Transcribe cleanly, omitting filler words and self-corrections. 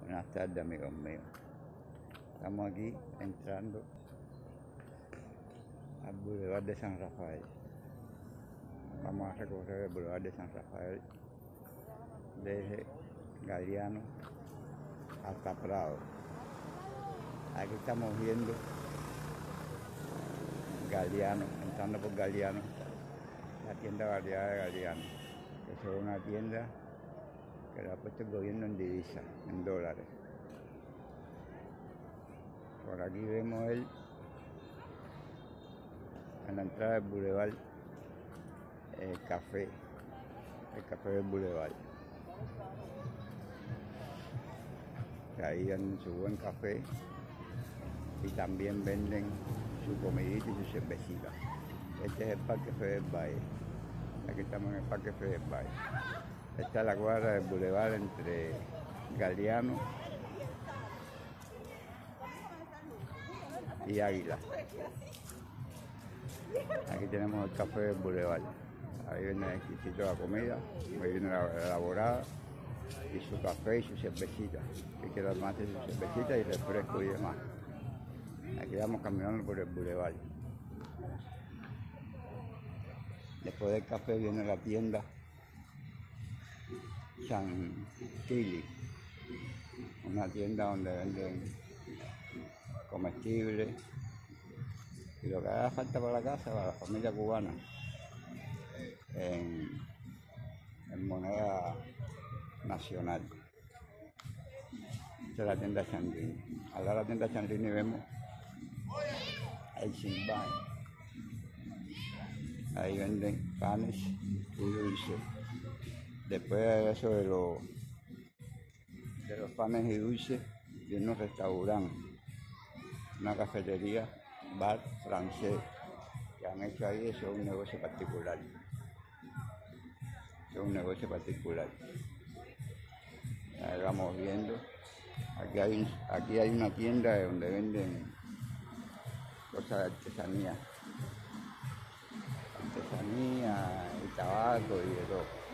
Buenas tardes, amigos míos. Estamos aquí entrando al Boulevard de San Rafael. Vamos a recorrer el Boulevard de San Rafael desde Galeano hasta Prado. Aquí estamos viendo Galeano, entrando por Galeano, la tienda variada de Galeano. Esa es una tienda que lo ha puesto el gobierno en divisa, en dólares. Por aquí vemos en la entrada del Boulevard el café del Boulevard. Que ahí venden su buen café y también venden su comidita y su cervecita. Este es el Parque Feder Valle. Aquí estamos en el Parque Feder Valle. Esta es la cuadra del Boulevard entre Galeano y Águila. Aquí tenemos el café del Boulevard. Ahí viene exquisito la comida, ahí viene la elaborada y su café y su cervecita. Que quiera más de su cervecita y refresco y demás. Aquí vamos caminando por el Boulevard. Después del café viene la tienda Chantilly, una tienda donde venden comestibles y lo que haga falta para la casa, para la familia cubana, en moneda nacional. Esta es la tienda Chantilly. Al lado de la tienda Chantilly vemos el Silván. Ahí venden panes y dulces. Después de eso de los panes y dulces, viene un restaurante, una cafetería, bar francés, que han hecho ahí. Eso es un negocio particular. Eso es un negocio particular. Ahí vamos viendo. Aquí hay una tienda donde venden cosas de artesanía y tabaco y de todo.